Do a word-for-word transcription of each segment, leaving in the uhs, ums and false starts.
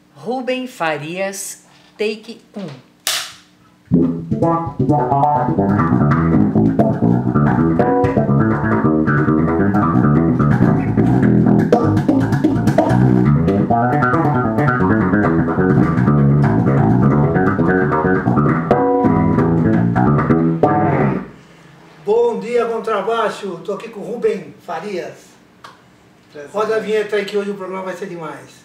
Rubem Farias, take um. Bom dia, contrabaixo. Tô aqui com o Rubem Farias. Roda a vinheta aí que hoje o programa vai ser demais.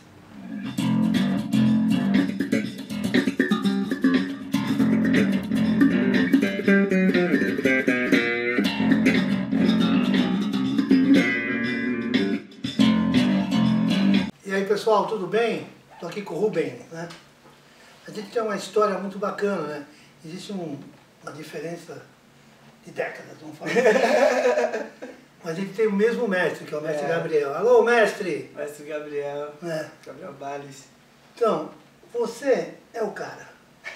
E aí, pessoal, tudo bem? Tô aqui com o Rubem, né? A gente tem uma história muito bacana, né? Existe um, uma diferença de décadas, vamos falar. Mas a gente tem o mesmo mestre, que é o mestre é. Gabriel. Alô, mestre! Mestre Gabriel. É. Gabriel Bales. Então, você é o cara.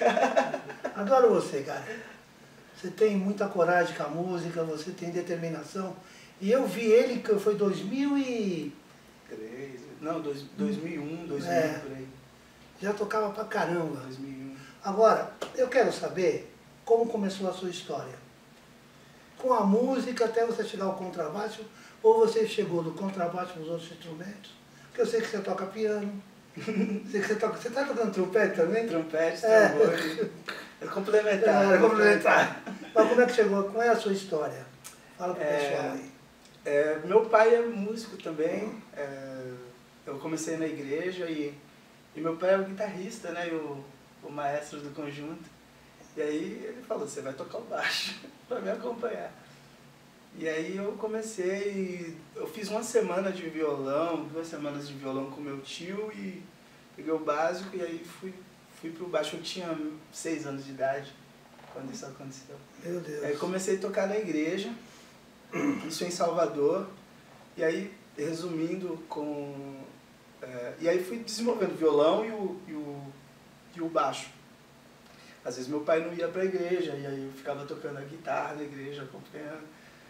Adoro você, cara. Você tem muita coragem com a música, você tem determinação. E eu vi ele, que foi dois mil e... Não, dois, dois mil e um, dois mil é, por aí. Já tocava pra caramba. dois mil e um. Agora, eu quero saber como começou a sua história. Com a música até você chegar ao contrabaixo, ou você chegou do contrabaixo para os outros instrumentos? Porque eu sei que você toca piano, sei que você toca, você está tocando trompete também? Trompete, é. tambor, é complementar. É, é complementar. Mas como é que chegou, qual é a sua história? Fala para o é, pessoal aí. É, meu pai é músico também, é, eu comecei na igreja e, e meu pai é o guitarrista, né, e o, o maestro do conjunto. E aí ele falou, você vai tocar o baixo para me acompanhar. E aí eu comecei, eu fiz uma semana de violão, duas semanas de violão com meu tio e peguei o básico e aí fui, fui pro baixo. Eu tinha seis anos de idade quando isso aconteceu. Meu Deus. Aí comecei a tocar na igreja, isso em Salvador, e aí resumindo com... É, e aí fui desenvolvendo o violão e o, e o, e o baixo. Às vezes meu pai não ia para a igreja, e aí eu ficava tocando a guitarra na igreja, acompanhando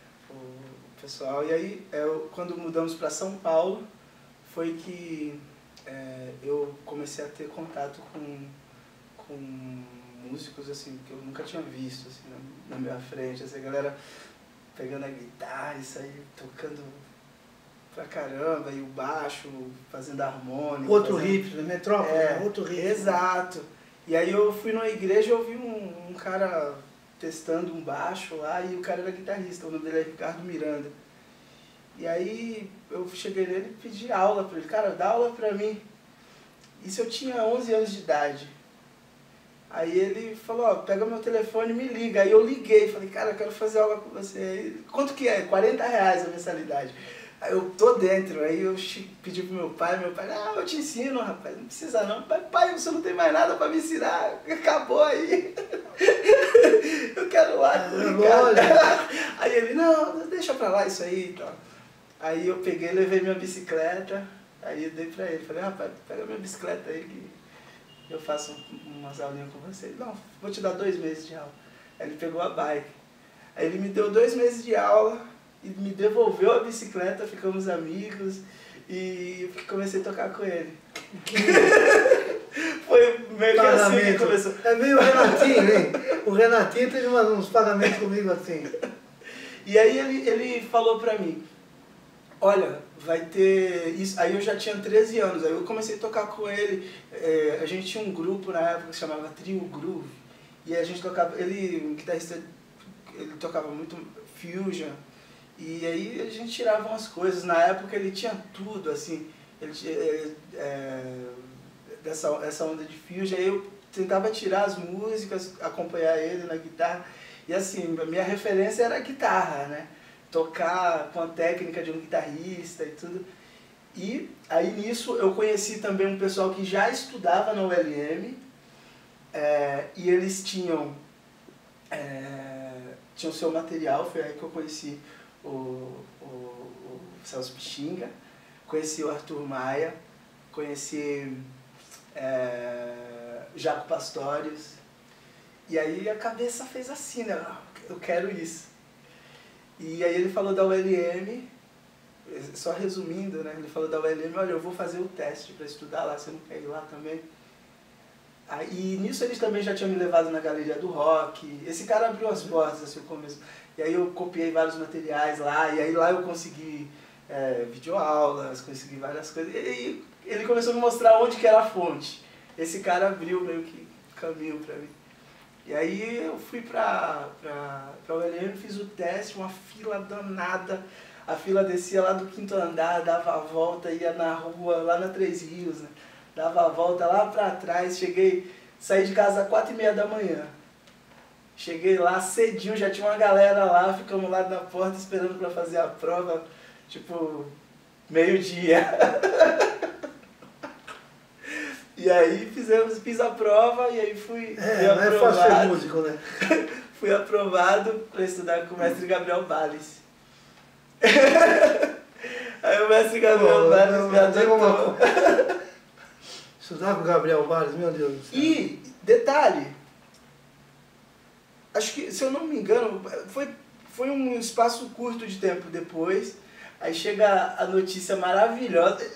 o pessoal. E aí, eu, quando mudamos para São Paulo, foi que é, eu comecei a ter contato com, com músicos assim, que eu nunca tinha visto assim, na, na minha frente. Essa galera pegando a guitarra e sair tocando pra caramba, e o baixo, fazendo harmônica. Outro fazendo... ritmo, Metrópole, é, outro ritmo. Exato. E aí eu fui numa igreja e eu vi um, um cara testando um baixo lá, e o cara era guitarrista, o nome dele é Ricardo Miranda. E aí eu cheguei nele e pedi aula pra ele, cara, dá aula pra mim. Isso eu tinha onze anos de idade. Aí ele falou, ó, pega meu telefone e me liga. Aí eu liguei, falei, cara, eu quero fazer aula com você. Aí, quanto que é? quarenta reais a mensalidade. Aí eu tô dentro, aí eu pedi pro meu pai, meu pai, ah, eu te ensino, rapaz, não precisa não. Pai, pai, você não tem mais nada pra me ensinar, acabou aí. Eu quero lá com o Ricardo. Aí ele, não, deixa pra lá isso aí e tal. Aí eu peguei, levei minha bicicleta, aí eu dei pra ele, falei, rapaz, pega minha bicicleta aí que eu faço umas aulinhas com você. Não, vou te dar dois meses de aula. Aí ele pegou a bike. Aí ele me deu dois meses de aula, e me devolveu a bicicleta, ficamos amigos e comecei a tocar com ele. Foi meio que assim que começou. É meio o Renatinho, hein? O Renatinho teve uns pagamentos comigo assim. E aí ele, ele falou pra mim, olha, vai ter isso. Aí eu já tinha treze anos, aí eu comecei a tocar com ele. É, a gente tinha um grupo na época que se chamava Trio Groove. E a gente tocava, ele, um guitarrista, ele tocava muito fusion. E aí a gente tirava umas coisas, na época ele tinha tudo, assim, ele, é, é, dessa essa onda de fusion, aí eu tentava tirar as músicas, acompanhar ele na guitarra, e assim, a minha referência era a guitarra, né, tocar com a técnica de um guitarrista e tudo. E aí nisso eu conheci também um pessoal que já estudava na U L M, é, e eles tinham, é, tinham seu material, foi aí que eu conheci O, o, o Celso Pixinga, conheci o Arthur Maia, conheci é, Jaco Pastorius, e aí a cabeça fez assim, né? Eu quero isso. E aí ele falou da U L M, só resumindo, né? Ele falou da U L M, olha, eu vou fazer o teste para estudar lá, você não quer ir lá também? Aí, e nisso eles também já tinham me levado na Galeria do Rock. Esse cara abriu as portas, assim, o começo. E aí eu copiei vários materiais lá, e aí lá eu consegui é, videoaulas, consegui várias coisas. E aí ele começou a me mostrar onde que era a fonte. Esse cara abriu meio que caminho pra mim. E aí eu fui pra, pra, pra U L M, fiz o teste, uma fila danada. A fila descia lá do quinto andar, dava a volta, ia na rua, lá na Três Rios, né? Dava a volta lá pra trás, cheguei, saí de casa às quatro e meia da manhã. Cheguei lá cedinho, já tinha uma galera lá, ficamos lá na porta esperando pra fazer a prova, tipo, meio-dia. E aí fizemos, fiz a prova e aí fui, É, fui não é fácil ser aprovado. músico, né? Fui aprovado para estudar com o mestre Gabriel Bales. Aí o mestre Gabriel Pô, Bales não, me não tem uma adotou. Estudar com o Gabriel Bales, meu Deus do céu. E, detalhe, acho que, se eu não me engano, foi, foi um espaço curto de tempo depois, aí chega a notícia maravilhosa.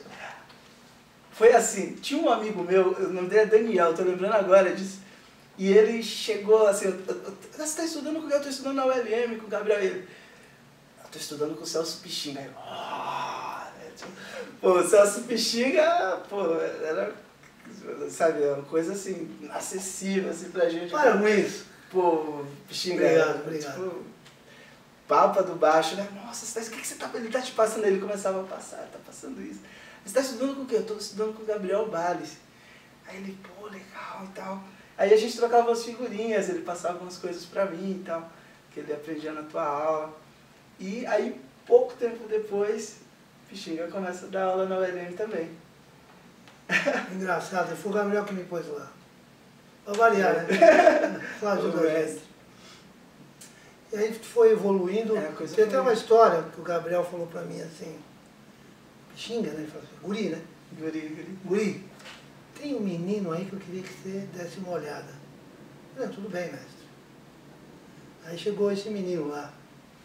Foi assim, tinha um amigo meu, o nome dele é Daniel, tô lembrando agora disso, e ele chegou assim, eu, eu, eu, você está estudando com o eu estou estudando na U L M, com o Gabriel, ele, eu estou estudando com o Celso Pichinga. Aí, oh, pô, o Celso Pichinga, pô, era, sabe, uma coisa assim, inacessível assim pra gente. Para com isso. Pô, Pichinga, Obrigado, obrigado. Tipo, papa do baixo, né? Nossa, você tá, o que, que você tá, ele tá te passando? Ele começava a passar, tá passando isso. Você tá estudando com o quê? Eu tô estudando com o Gabriel Bales. Aí ele, pô, legal e tal. Aí a gente trocava as figurinhas, ele passava umas coisas pra mim e tal, que ele aprendia na tua aula. E aí, pouco tempo depois, Pichinga começa a dar aula na U L M também. Engraçado, foi o Gabriel que me pôs lá. Pra variar, né? Só ajuda a gente. E aí foi evoluindo. É, coisa Tem até foi. uma história que o Gabriel falou pra mim assim, Pichinga, né? Ele falou assim, guri, né? Guri, guri. Guri, tem um menino aí que eu queria que você desse uma olhada. Eu falei, tudo bem, mestre. Aí chegou esse menino lá.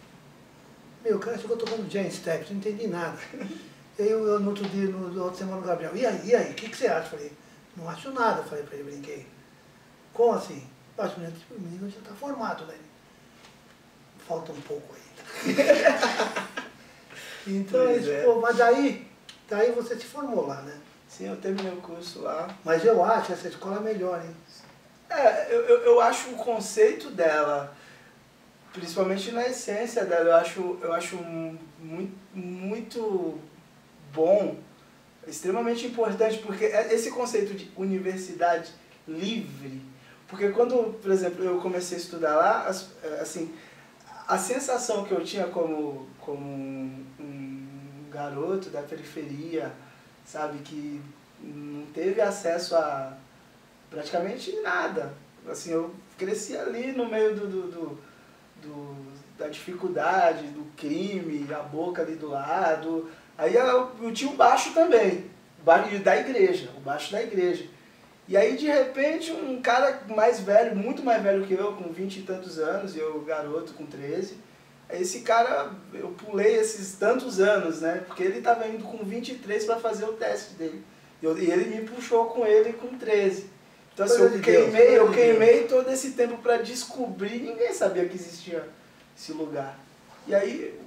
Meu, o cara chegou tocando Jane Steps, não entendi nada. E aí eu, eu, no outro dia, no, no outro semana, o Gabriel, e aí, e aí, o que, que você acha? Falei, não acho nada, falei pra ele, brinquei. Como assim? Eu acho que o menino já está formado, né? Falta um pouco ainda. Então, Pois isso, é. pô, mas daí, daí você se formou lá, né? Sim, eu terminei o curso lá. Mas eu acho essa escola melhor, hein? É, eu, eu, eu acho o conceito dela, principalmente na essência dela, eu acho, eu acho muito, muito bom, extremamente importante, porque esse conceito de universidade livre, porque quando, por exemplo, eu comecei a estudar lá, assim, a sensação que eu tinha como, como um, um garoto da periferia, sabe, que não teve acesso a praticamente nada. Assim, eu cresci ali no meio do, do, do, do, da dificuldade, do crime, a boca ali do lado. Aí eu, eu tinha um baixo também, da igreja, o baixo da igreja. E aí, de repente, um cara mais velho, muito mais velho que eu, com vinte e tantos anos, e eu garoto com treze, esse cara, eu pulei esses tantos anos, né? Porque ele estava indo com vinte e três para fazer o teste dele. Eu, e ele me puxou com ele com treze. Então assim, eu queimei, eu queimei todo esse tempo para descobrir, ninguém sabia que existia esse lugar. E aí,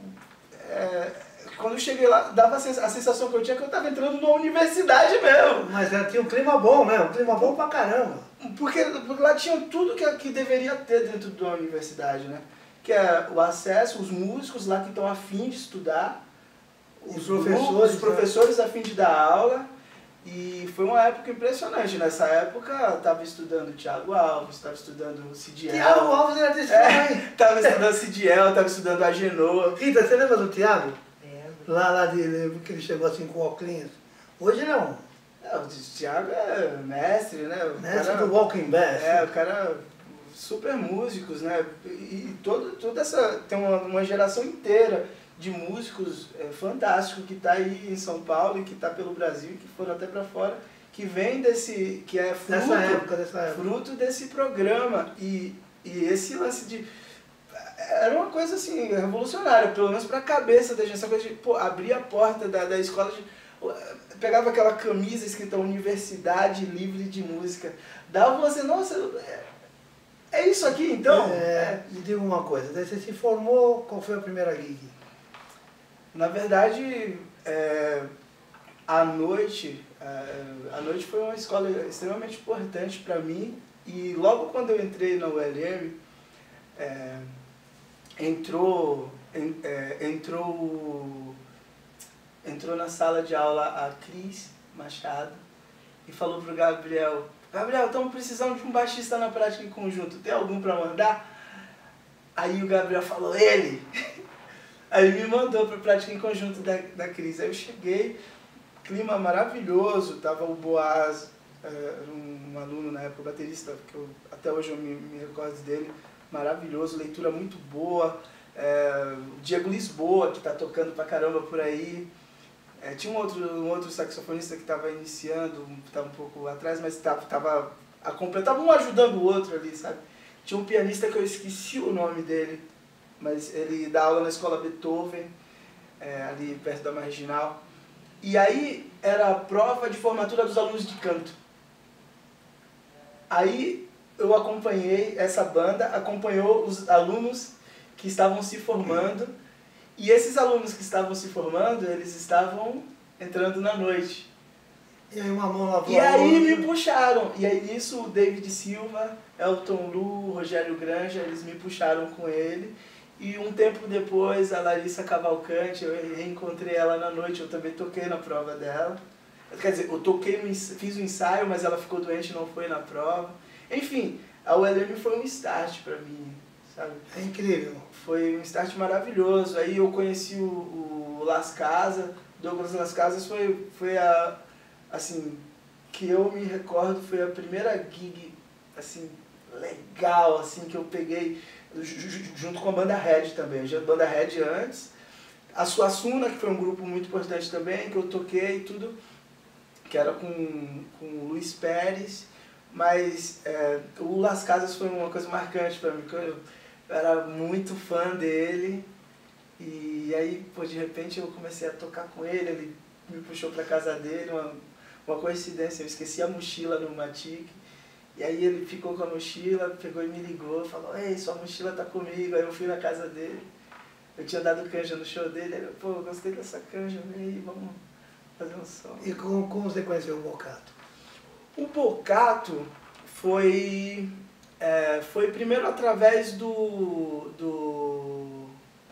é, quando eu cheguei lá, dava a sensação que eu tinha que eu estava entrando numa universidade mesmo. Mas é, tinha um clima bom, né? Um clima bom pra caramba. Porque, porque lá tinha tudo que, que deveria ter dentro de uma universidade, né? Que é o acesso, os músicos lá que estão a fim de estudar, os professores, os professores a fim de dar aula. E foi uma época impressionante. Nessa época eu estava estudando Thiago Alves, estava estudando Cidiel. Thiago Alves era desse é, tamanho. Estava estudando Cidiel, estava estudando Agenor. Rita, você lembra do Thiago? Lembro. Lá, lá de, que ele chegou assim com óculos. Hoje ele é um É, o Thiago é mestre, né? O mestre cara, do Walking Bass. É, o cara super músicos, né? E, e todo, toda essa. Tem uma, uma geração inteira de músicos é, fantásticos que está aí em São Paulo e que está pelo Brasil, que foram até para fora, que vem desse. Que é fruto, Dessa época, dessa época. fruto desse programa. E, e esse lance de. era uma coisa assim, revolucionária, pelo menos pra cabeça da gente, essa coisa de pô, abrir a porta da, da escola, de, pegava aquela camisa escrita Universidade Livre de Música, dava você, nossa, é, é isso aqui então? É, É. Me diga uma coisa, daí você se formou, qual foi a primeira gig? Na verdade, é, a noite, é, a noite foi uma escola extremamente importante para mim e logo quando eu entrei na U L M, é, entrou, en, é, entrou, entrou na sala de aula a Cris Machado e falou pro Gabriel, Gabriel, estamos precisando de um baixista na prática em conjunto, tem algum para mandar? Aí o Gabriel falou, ele! Aí ele me mandou para prática em conjunto da, da Cris. Aí eu cheguei, clima maravilhoso, tava o Boaz, era um, um aluno na época, baterista, que eu, até hoje eu me, me recordo dele, maravilhoso, leitura muito boa, é, o Diego Lisboa, que está tocando pra caramba por aí, é, tinha um outro, um outro saxofonista que estava iniciando, estava um pouco atrás, mas estava tava, tava um ajudando o outro ali, sabe? Tinha um pianista que eu esqueci o nome dele, mas ele dá aula na escola Beethoven, é, ali perto da Marginal. E aí era a prova de formatura dos alunos de canto. Aí eu acompanhei essa banda, acompanhou os alunos que estavam se formando, e esses alunos que estavam se formando, eles estavam entrando na noite. E aí uma mão lavou E a aí outra. me puxaram, e aí nisso o David Silva, Elton Lu, Rogério Granja, eles me puxaram com ele. E um tempo depois, a Larissa Cavalcante, eu reencontrei ela na noite, eu também toquei na prova dela. Quer dizer, eu toquei, fiz um ensaio, mas ela ficou doente e não foi na prova. Enfim, a U L M foi um start pra mim, sabe? É incrível. Foi um start maravilhoso. Aí eu conheci o, o Las Casas, Douglas Las Casas foi, foi a, assim, que eu me recordo, foi a primeira gig, assim, legal, assim, que eu peguei, junto com a banda Red também. Já a banda Red antes, a Suassuna, que foi um grupo muito importante também, que eu toquei e tudo, que era com, com o Luiz Pérez, mas é, o Las Casas foi uma coisa marcante para mim, porque eu era muito fã dele, e aí, pô, de repente eu comecei a tocar com ele, ele me puxou para casa dele, uma, uma coincidência, eu esqueci a mochila no Matic, e aí ele ficou com a mochila, pegou e me ligou, falou, ei, sua mochila tá comigo. Aí eu fui na casa dele, eu tinha dado canja no show dele, ele, pô, gostei dessa canja, vem aí, vamos fazer um som. E como, como você conheceu o Bocato? O Bocato foi, é, foi primeiro através do, do,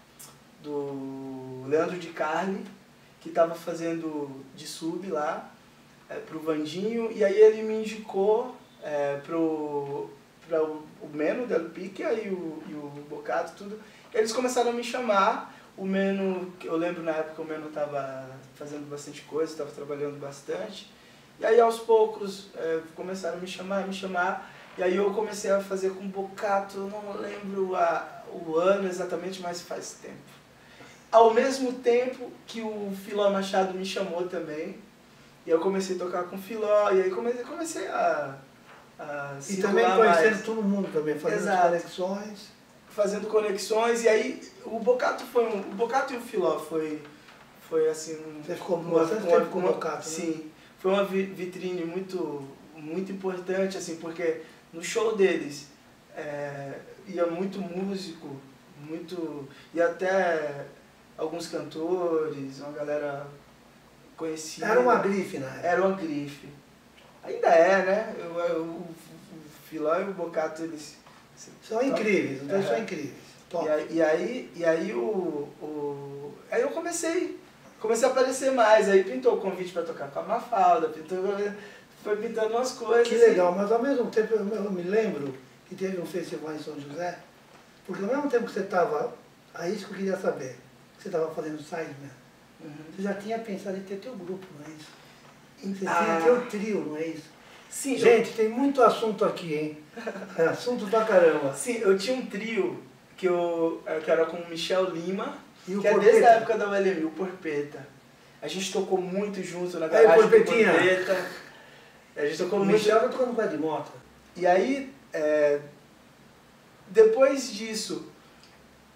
do Leandro de Carli, que estava fazendo de sub lá, é, pro Vandinho, e aí ele me indicou É, pro, pra o, o Meno Del Picchia e o, e o Bocato, tudo. Eles começaram a me chamar, o Meno, eu lembro na época o Meno estava fazendo bastante coisa, estava trabalhando bastante, e aí aos poucos é, começaram a me chamar, me chamar, e aí eu comecei a fazer com o Bocato, não lembro a, o ano exatamente, mas faz tempo. Ao mesmo tempo que o Filó Machado me chamou também, e eu comecei a tocar com o Filó, e aí comecei, comecei a... Uh, e também conhecendo mais. todo mundo também, fazendo Exato. conexões. Fazendo conexões, e aí o Bocato foi um, o Bocato e o Filó foi, foi assim... Um, Você ficou uma, bastante uma, tempo com o uma, Bocato, né? Sim, foi uma vitrine muito, muito importante, assim, porque no show deles é, ia muito músico, muito, e até alguns cantores, uma galera conhecida. Era uma grife, né? Era uma grife. Ainda é, né? Eu, eu, o, o Filó e o Bocato, eles... São incríveis, os dois é. são incríveis. Top. E aí, e aí, e aí, o, o, aí eu comecei, comecei a aparecer mais, aí pintou o convite para tocar com a Mafalda, pintou, foi pintando umas coisas. Que legal, mas ao mesmo tempo eu, eu me lembro que teve um festival em São José, porque ao mesmo tempo que você estava, aí isso que eu queria saber, que você estava fazendo Sideman, uhum. Você já tinha pensado em ter teu grupo, não é isso? Você ah. tinha teu trio, não é isso? Sim, gente, eu... tem muito assunto aqui, hein? É assunto pra caramba. Sim, eu tinha um trio que, eu, que era com o Michel Lima, e o que Porpeta? é desde a época da U L M, o Porpeta. A gente tocou muito junto na garagem do Porpeta. A gente tocou o muito... Michel tá tocando com de moto. E aí, é, depois disso,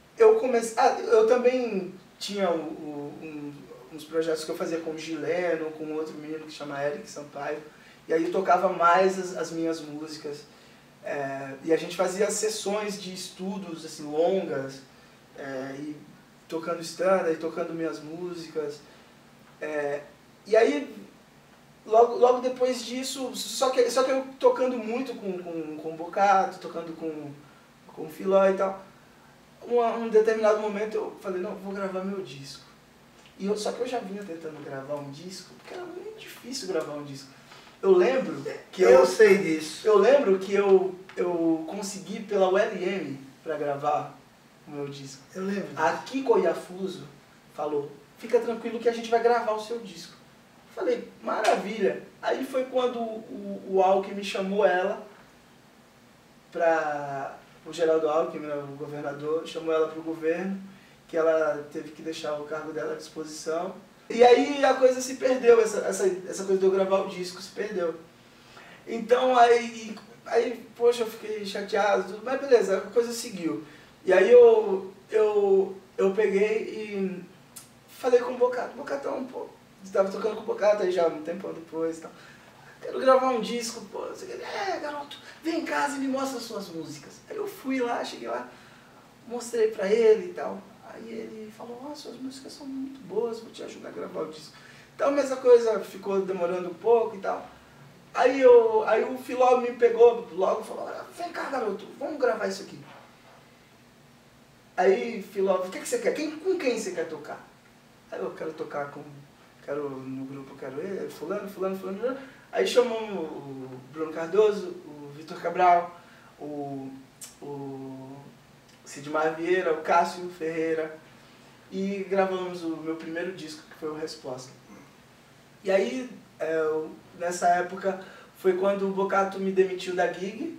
comecei... Ah, eu também tinha o, o, um, uns projetos que eu fazia com o Gileno, com outro menino que chama Eric Sampaio. E aí eu tocava mais as, as minhas músicas. É, e a gente fazia sessões de estudos assim, longas, é, e tocando standard, tocando minhas músicas. É, e aí, logo, logo depois disso, só que, só que eu tocando muito com, com, com o Bocato, tocando com, com o Filó e tal, um, um determinado momento eu falei, não, vou gravar meu disco. E eu, só que eu já vinha tentando gravar um disco, porque era muito difícil gravar um disco. Eu lembro que eu, eu sei disso. Eu lembro que eu, eu consegui pela U L M para gravar o meu disco. Eu lembro disso. A Kiko Yafuso falou, fica tranquilo que a gente vai gravar o seu disco. Falei, maravilha. Aí foi quando o, o Alckmin chamou ela para... O Geraldo Alckmin, o governador, chamou ela para o governo, que ela teve que deixar o cargo dela à disposição. E aí a coisa se perdeu, essa, essa, essa coisa de eu gravar o disco se perdeu. Então aí, aí poxa, eu fiquei chateado, tudo, mas beleza, a coisa seguiu. E aí eu, eu, eu peguei e falei com o Bocato, Bocatão, pô, estava tocando com o Bocato aí já um tempão depois e tal. Quero gravar um disco, pô, você quer? É, garoto, vem em casa e me mostra as suas músicas. Aí eu fui lá, cheguei lá, mostrei pra ele e tal. Aí ele falou, oh, suas músicas são muito boas, vou te ajudar a gravar o disco. Então a mesma coisa ficou demorando um pouco e tal. Aí, eu, aí o Filó me pegou logo e falou, vem cá, garoto, vamos gravar isso aqui. Aí Filó, o que, que você quer? Quem, com quem você quer tocar? Aí eu quero tocar com, quero no grupo, quero ele, fulano, fulano, fulano, fulano. Aí chamamos o Bruno Cardoso, o Vitor Cabral, o... o Sidmar Vieira, o Cássio Ferreira, e gravamos o meu primeiro disco, que foi o Resposta. E aí, é, eu, nessa época, foi quando o Bocato me demitiu da gig.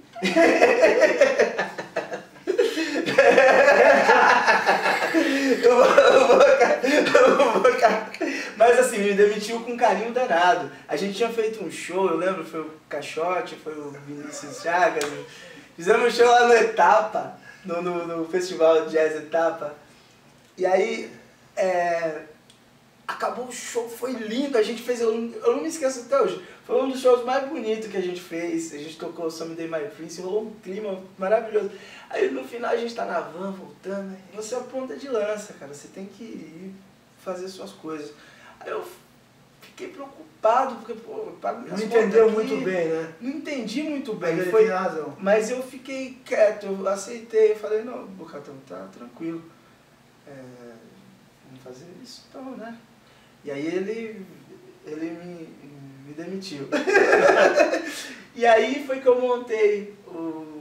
o Bocato, mas assim, me demitiu com carinho danado. A gente tinha feito um show, eu lembro, foi o Caixote, foi o Vinícius Chagas, fizemos um show lá no Etapa. No, no, no festival Jazz Etapa. E aí, é, acabou o show, foi lindo, a gente fez, eu, eu não me esqueço até hoje, foi um dos shows mais bonitos que a gente fez, a gente tocou Someday My Prince, rolou um clima maravilhoso. Aí no final a gente tá na van, voltando, e você é a ponta de lança, cara, você tem que ir fazer suas coisas. Aí eu fiquei preocupado, porque, pô, eu pago minhas Não entendeu contas aqui, muito bem, né? Não entendi muito bem. Mas ele foi, tem razão. Mas eu fiquei quieto, eu aceitei, falei, não, Bocatão, tá tranquilo. É, vamos fazer isso então, né? E aí ele, ele me, me demitiu. E aí foi que eu montei o,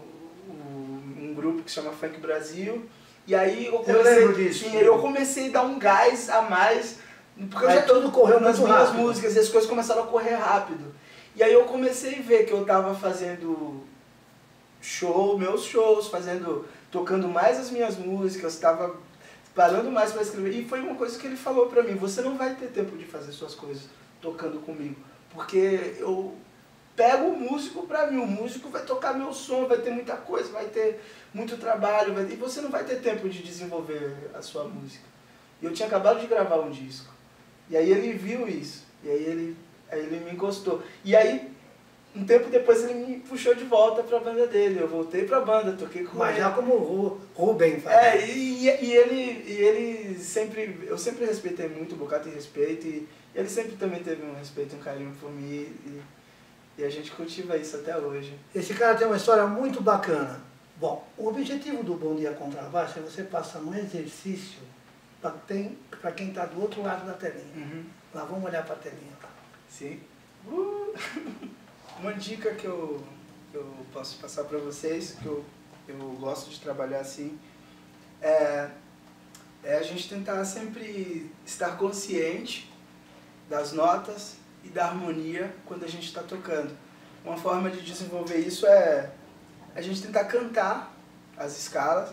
o, um grupo que chama Funk Brasil. E aí eu comecei, eu lembro disso. Sim, eu comecei a dar um gás a mais, porque aí eu já tudo correu nas muito minhas rápido. músicas e as coisas começaram a correr rápido. E aí eu comecei a ver que eu estava fazendo show, meus shows, fazendo, tocando mais as minhas músicas, estava parando mais para escrever. E foi uma coisa que ele falou para mim, você não vai ter tempo de fazer suas coisas tocando comigo, porque eu pego o músico para mim, o músico vai tocar meu som, vai ter muita coisa, vai ter muito trabalho, vai ter, e você não vai ter tempo de desenvolver a sua música. E eu tinha acabado de gravar um disco. E aí ele viu isso, e aí ele, aí ele me encostou. E aí, um tempo depois, ele me puxou de volta para a banda dele. Eu voltei para a banda, toquei com Mas ele. já como o Rubem faz. É, e, e, ele, e ele sempre, eu sempre respeitei muito, o Bocato tem respeito, e ele sempre também teve um respeito e um carinho por mim, e, e a gente cultiva isso até hoje. Esse cara tem uma história muito bacana. Bom, o objetivo do Bom Dia Contrabaixo é você passar um exercício para quem está do outro lado da telinha. Uhum. Lá, vamos olhar para a telinha. Tá? Sim. Uh! Uma dica que eu, que eu posso passar para vocês, que eu, eu gosto de trabalhar assim, é, é a gente tentar sempre estar consciente das notas e da harmonia quando a gente está tocando. Uma forma de desenvolver isso é a gente tentar cantar as escalas.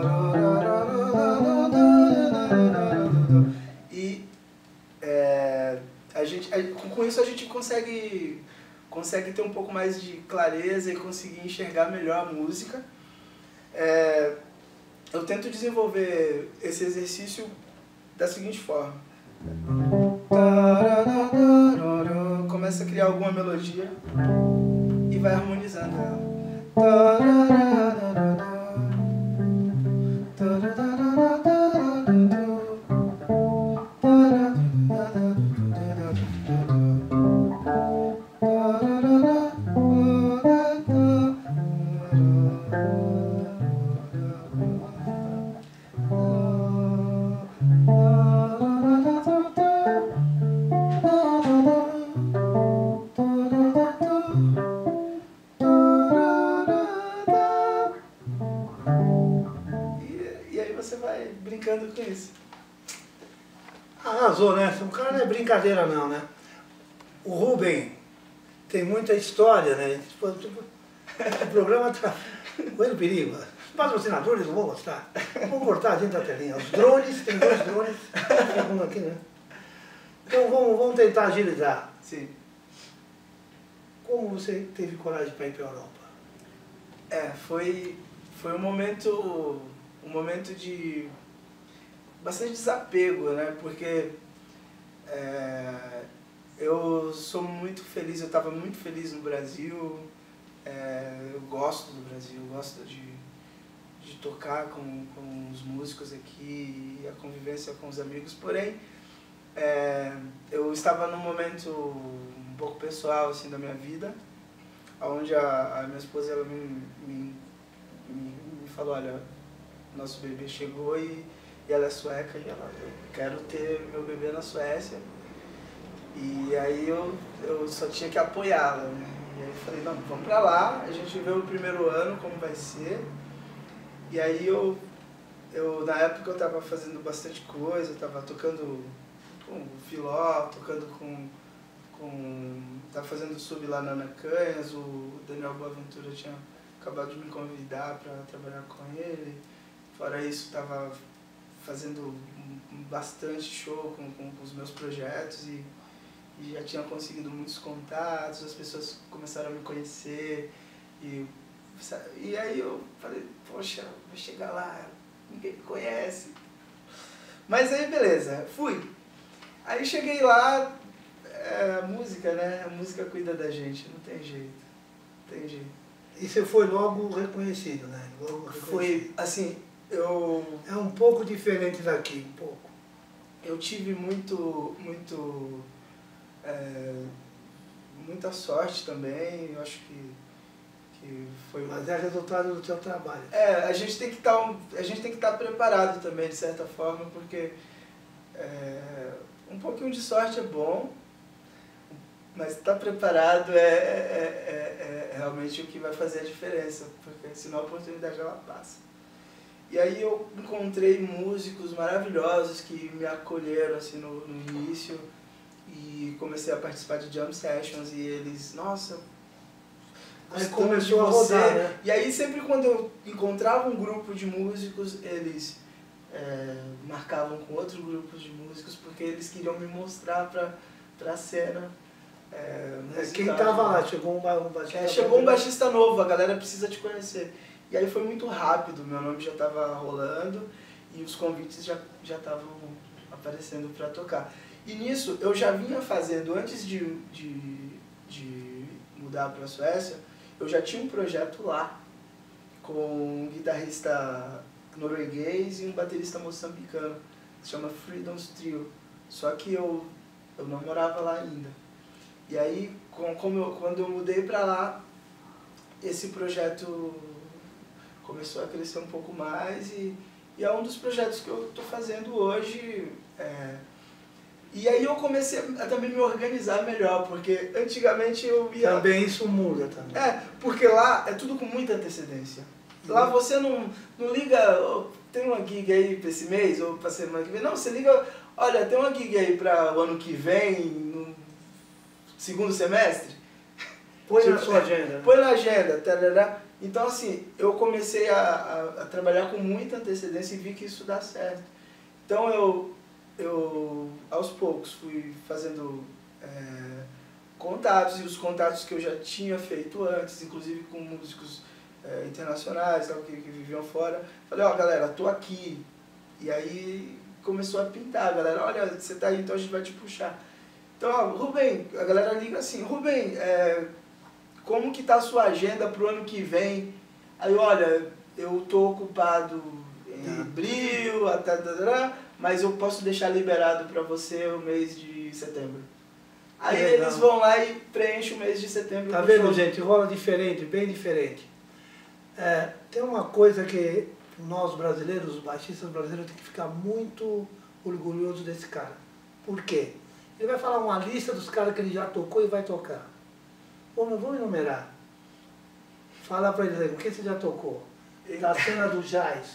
E é, consegue, consegue ter um pouco mais de clareza e conseguir enxergar melhor a música. É, eu tento desenvolver esse exercício da seguinte forma. Começa a criar alguma melodia e vai harmonizando ela. Com isso. Arrasou, né? O cara não é brincadeira não, né? O Rubem tem muita história, né? O programa tá correndo perigo. Os patrocinadores não vão gostar. Vamos cortar dentro da telinha. Os drones, tem dois drones. Tem um aqui, né? Então vamos, vamos tentar agilizar. Sim. Como você teve coragem para ir para a Europa? É, foi, foi um momento, um momento de bastante desapego, né? Porque é, eu sou muito feliz, eu estava muito feliz no Brasil, é, eu gosto do Brasil, eu gosto de, de tocar com, com os músicos aqui, e a convivência com os amigos, porém é, eu estava num momento um pouco pessoal assim, da minha vida, onde a, a minha esposa ela me, me, me, me falou, olha, nosso bebê chegou e E ela é sueca e ela, eu quero ter meu bebê na Suécia. E aí eu, eu só tinha que apoiá-la, né? E aí eu falei, não, vamos pra lá, a gente vê o primeiro ano como vai ser. E aí eu, eu na época eu tava fazendo bastante coisa, eu tava tocando com o Filó, tocando com, com... tava fazendo sub lá na Ana Canhas, o Daniel Boaventura tinha acabado de me convidar para trabalhar com ele. Fora isso, tava fazendo bastante show com, com, com os meus projetos e, e já tinha conseguido muitos contatos, as pessoas começaram a me conhecer e, e aí eu falei, poxa, vou chegar lá, ninguém me conhece. Mas aí beleza, fui. Aí cheguei lá, é, a música, né? A música cuida da gente, não tem jeito, não tem jeito. E você foi logo reconhecido, né? Logo reconhecido. Foi, assim, eu... É um pouco diferente daqui, um pouco. Eu tive muito, muito, é, muita sorte também, eu acho que, que foi... Mas é resultado do seu trabalho. É, a gente tem que estar, a gente tem que estar preparado também, de certa forma, porque é, um pouquinho de sorte é bom, mas estar preparado é, é, é, é realmente o que vai fazer a diferença, porque senão a oportunidade ela passa. E aí eu encontrei músicos maravilhosos que me acolheram assim, no, no início e comecei a participar de jam sessions e eles, nossa, aí começou a rodar, né? E aí sempre quando eu encontrava um grupo de músicos, eles é, marcavam com outros grupos de músicos porque eles queriam me mostrar para para a cena. É, Quem estava lá? Chegou um, um baixista? É, chegou um baixista novo, a galera precisa te conhecer. E aí foi muito rápido, meu nome já estava rolando e os convites já já estavam aparecendo para tocar. E nisso eu já vinha fazendo, antes de, de, de mudar para a Suécia, eu já tinha um projeto lá, com um guitarrista norueguês e um baterista moçambicano, que se chama Freedom's Trio. Só que eu, eu não morava lá ainda. E aí, com, como eu, quando eu mudei para lá, esse projeto começou a crescer um pouco mais e, e é um dos projetos que eu estou fazendo hoje. É, e aí eu comecei a também me organizar melhor, porque antigamente eu ia... Também isso muda também. É, porque lá é tudo com muita antecedência. Lá você não, não liga, oh, tem uma gig aí para esse mês ou para semana que vem. Não, você liga, olha, tem uma gig aí para o ano que vem, no segundo semestre. Põe na sua agenda. Põe na agenda, tarará. Então, assim, eu comecei a, a, a trabalhar com muita antecedência e vi que isso dá certo. Então, eu, eu aos poucos, fui fazendo é, contatos, e os contatos que eu já tinha feito antes, inclusive com músicos é, internacionais, tal, que, que viviam fora. Falei, ó, galera, tô aqui. E aí começou a pintar, a galera, olha, você tá aí, então a gente vai te puxar. Então, ó, Rubem, a galera liga assim, Rubem, é, como que tá a sua agenda pro ano que vem? Aí, olha, eu tô ocupado em abril, até, mas eu posso deixar liberado para você o mês de setembro. Aí eles vão lá e preenchem o mês de setembro. Tá vendo, show. Gente? Rola diferente, bem diferente. É, tem uma coisa que nós brasileiros, os baixistas brasileiros, tem que ficar muito orgulhosos desse cara. Por quê? Ele vai falar uma lista dos caras que ele já tocou e vai tocar. Vamos, vamos enumerar. Fala pra eles aí, o que você já tocou? Da cena do jazz.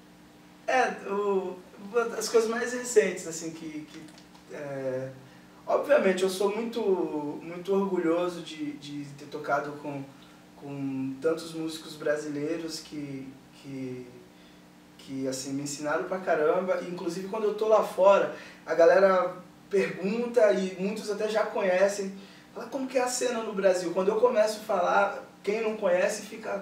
É, o, as coisas mais recentes, assim, que... que é, obviamente, eu sou muito, muito orgulhoso de, de ter tocado com, com tantos músicos brasileiros que, que, que assim, me ensinaram pra caramba. E, inclusive, quando eu tô lá fora, a galera pergunta, e muitos até já conhecem, fala, como que é a cena no Brasil? Quando eu começo a falar, quem não conhece fica...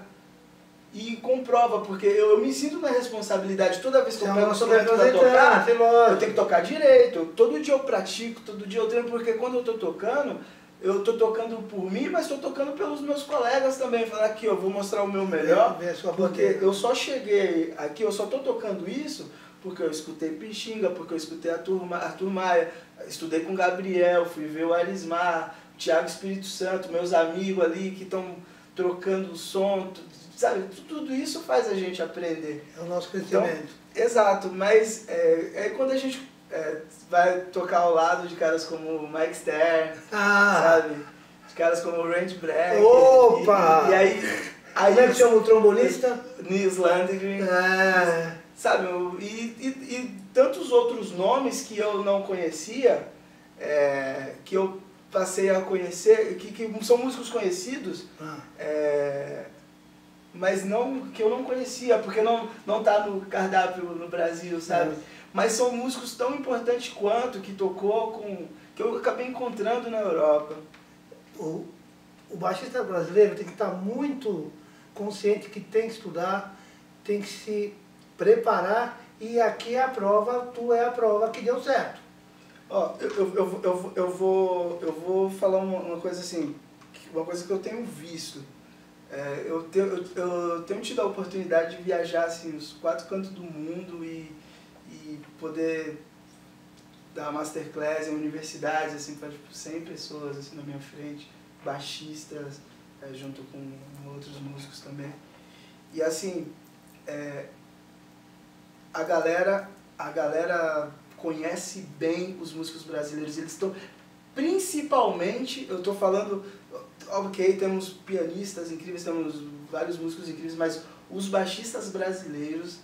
E comprova, porque eu, eu me sinto na responsabilidade toda vez que eu pego o instrumento pra tocar, eu tenho que tocar direito. Todo dia eu pratico, todo dia eu treino, porque quando eu tô tocando, eu tô tocando por mim, mas tô tocando pelos meus colegas também. Falar aqui, eu vou mostrar o meu melhor, porque eu só cheguei aqui, eu só tô tocando isso porque eu escutei Pixinga, porque eu escutei Arthur, Arthur Maia, estudei com Gabriel, fui ver o Arismar, o Thiago Espírito Santo, meus amigos ali que estão trocando o som, sabe? Tudo isso faz a gente aprender. É o nosso crescimento. Então, exato, mas é, é quando a gente é, vai tocar ao lado de caras como o Mike Stern, ah. sabe? De caras como o Randy Black. Opa! E, e aí... aí como é que chama o trombonista? Nils Landgren. É. Sabe? E, e, e tantos outros nomes que eu não conhecia, é, que eu passei a conhecer, que, que são músicos conhecidos, ah. é, mas não, que eu não conhecia, porque não, não tá no cardápio no Brasil, sabe? É. Mas são músicos tão importantes quanto, que tocou com... que eu acabei encontrando na Europa. O, o baixista brasileiro tem que estar muito consciente que tem que estudar, tem que se preparar, e aqui é a prova, tu é a prova que deu certo. Ó, eu, eu, eu, eu, eu, vou, eu vou falar uma, uma coisa assim, uma coisa que eu tenho visto. É, eu, tenho, eu, eu tenho tido a oportunidade de viajar assim, os quatro cantos do mundo e, e poder dar masterclass em universidades assim, para tipo, cem pessoas assim, na minha frente, baixistas, é, junto com outros músicos também. E assim, é, a galera, a galera conhece bem os músicos brasileiros. Eles estão, principalmente, eu estou falando, ok, temos pianistas incríveis, temos vários músicos incríveis, mas os baixistas brasileiros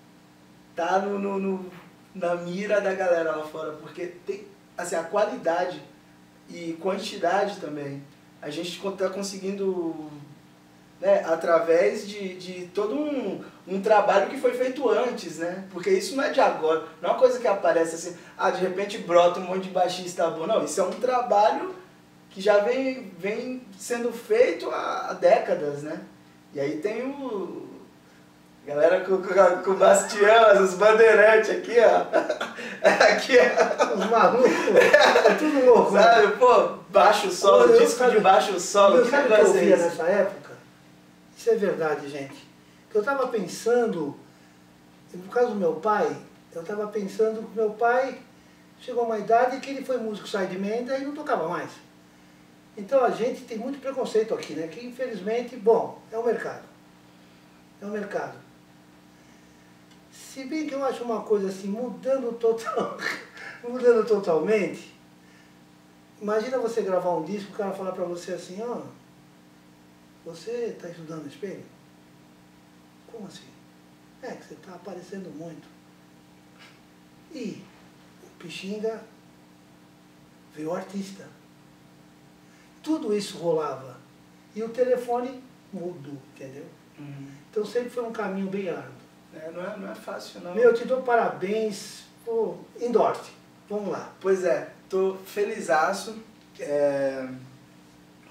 tá no, no, no, na mira da galera lá fora, porque tem, assim, a qualidade e quantidade também. A gente está conseguindo... Né, através de, de todo um, um trabalho que foi feito antes, né? Porque isso não é de agora, não é uma coisa que aparece assim, ah, de repente brota um monte de baixista bom. Não, isso é um trabalho que já vem, vem sendo feito há, há décadas, né? E aí tem o... galera com, com, com o Bastião, os bandeirantes aqui, ó. Aqui, ó. Os malucos, é tudo louco. Sabe, né? Pô, baixo solo, eu, disco eu, de baixo solo, que negócio eu ouvia nessa época? Isso é verdade, gente. Eu estava pensando, no caso do meu pai, eu estava pensando que meu pai chegou a uma idade que ele foi músico sideman, daí não tocava mais. Então a gente tem muito preconceito aqui, né? Que infelizmente, bom, é o mercado. É o mercado. Se bem que eu acho uma coisa assim, mudando, total, mudando totalmente, imagina você gravar um disco, o cara falar pra você assim, ó, oh, você está estudando espelho? Como assim? É que você está aparecendo muito. E o Pixinga veio artista. Tudo isso rolava. E o telefone mudou, entendeu? Uhum. Então sempre foi um caminho bem árduo. É, não, é, não é fácil, não. Meu, eu te dou parabéns. Pô, endorse. Vamos lá. Pois é, tô felizaço. É...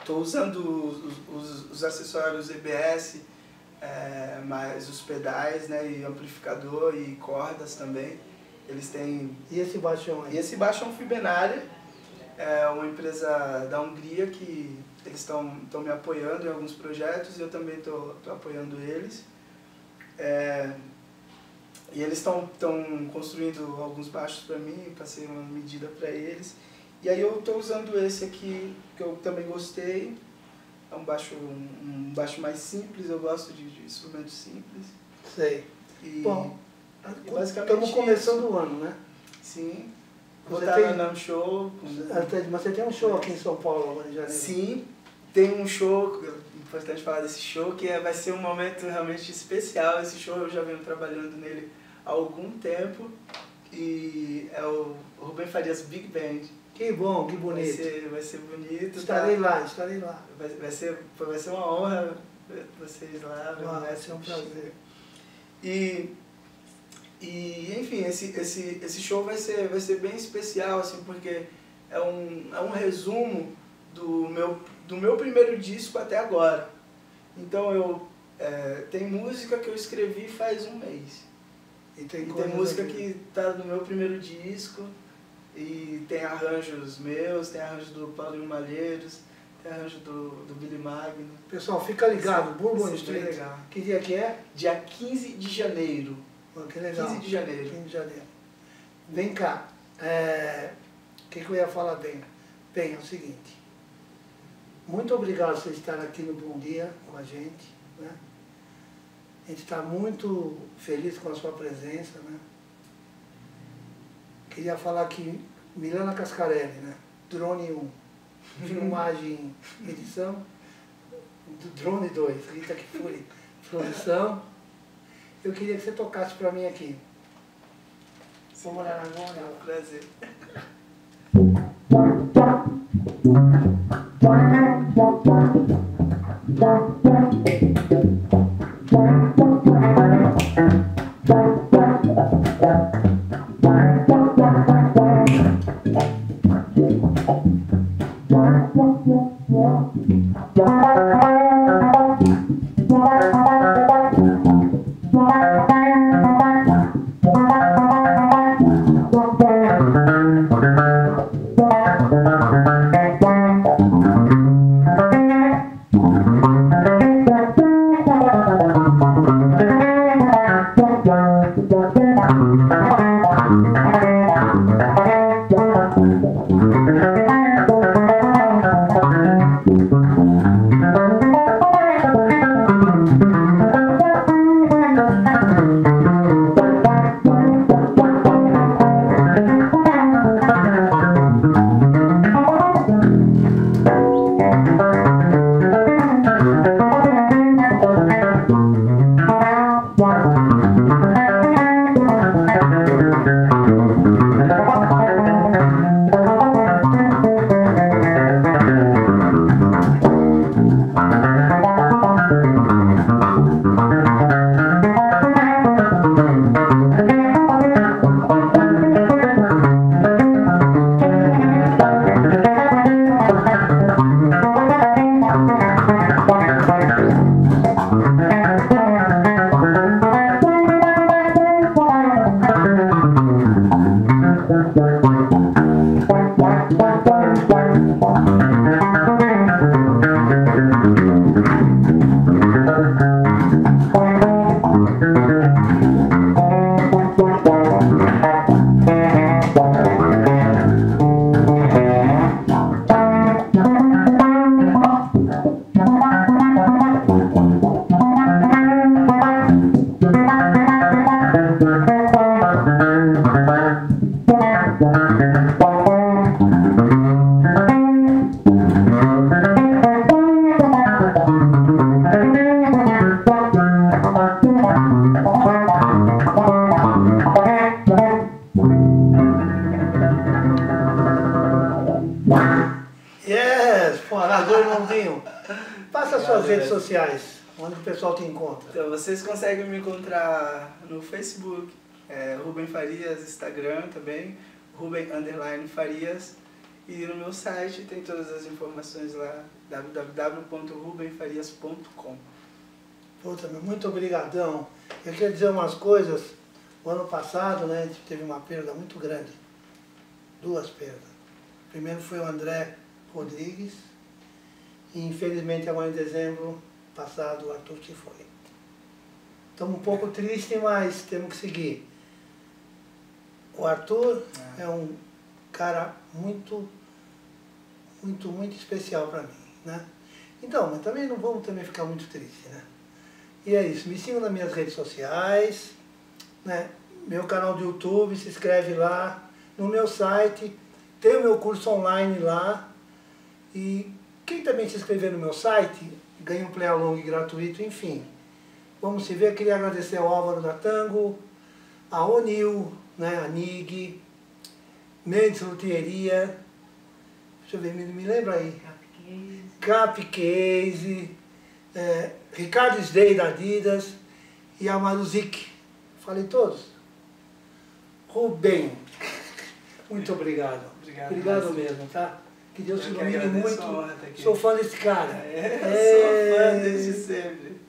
Estou usando os, os, os acessórios E B S, é, mais os pedais, né, e amplificador e cordas também. Eles têm... E esse baixão aí? E esse baixo é um Fibenari, é uma empresa da Hungria que eles estão me apoiando em alguns projetos e eu também estou apoiando eles. É, e eles estão construindo alguns baixos para mim, passei uma medida para eles. E aí eu estou usando esse aqui, que eu também gostei. É um baixo, um, um baixo mais simples, eu gosto de, de instrumentos simples. Sei. E, Bom, e basicamente estamos começando isso. o ano, né? Sim. Vou Você estar tem... no show. Com... Mas você tem um show aqui em São Paulo agora em janeiro? Sim, tem um show, importante falar desse show, que é, vai ser um momento realmente especial. Esse show eu já venho trabalhando nele há algum tempo. E é o Rubem Farias Big Band. Que bom, que bonito. Vai ser, vai ser bonito. Estarei tá? lá, estarei lá. Vai, vai, ser, vai ser uma honra ver vocês lá. Ah, vai ser um prazer. E, e enfim, esse, esse, esse show vai ser, vai ser bem especial, assim, porque é um, é um resumo do meu, do meu primeiro disco até agora. Então eu é, tem música que eu escrevi faz um mês. E tem, e tem música aqui. que está no meu primeiro disco. E tem arranjos meus, tem arranjos do Paulinho Malheiros, tem arranjo do, do Billy Magno. Pessoal, fica ligado, Esse, Bourbon esse Street. legal. Que dia que é? Dia quinze de janeiro. Oh, que legal. quinze de janeiro. quinze de janeiro. Vem cá, é... o que, que eu ia falar bem? Bem, é o seguinte, muito obrigado por você estar aqui no Bom Dia com a gente, né? A gente está muito feliz com a sua presença, né? Queria falar aqui, Milana Cascarelli, né? Drone um, filmagem, edição, do Drone dois, Rita Kifuri, produção. Eu queria que você tocasse para mim aqui. Vou morar agora. É um prazer. Yes, pô, arrasou, irmãozinho. Passa as suas redes sociais, onde o pessoal te encontra. Então, vocês conseguem me encontrar no Facebook, é, Rubem Farias, Instagram também, Rubem Underline Farias. E no meu site tem todas as informações lá, w w w ponto ruben farias ponto com. Puta, meu, muito obrigadão. Eu queria dizer umas coisas. O ano passado, né, a gente teve uma perda muito grande. Duas perdas. Primeiro foi o André Rodrigues. E infelizmente agora em dezembro passado o Arthur que foi. Estamos um pouco tristes, mas temos que seguir. O Arthur é, é um cara muito, muito, muito especial para mim, né? Então, mas também não vamos também ficar muito tristes, né? E é isso, me sigam nas minhas redes sociais, né? Meu canal do YouTube, se inscreve lá, no meu site, tem o meu curso online lá. E quem também se inscrever no meu site, ganha um play along gratuito, enfim. Vamos se ver, queria agradecer ao Álvaro da Tango, a Onil, né, a Nig, Mendes Luthieria, deixa eu ver, me, me lembra aí. Capcase, é, Ricardo Sdei da Adidas e a Maruzik. Falei todos? Rubem, muito obrigado. Obrigado, obrigado mesmo, tá? Que Deus te ilumine muito. A honra estar aqui. Sou fã desse cara. É, eu sou fã desde sempre.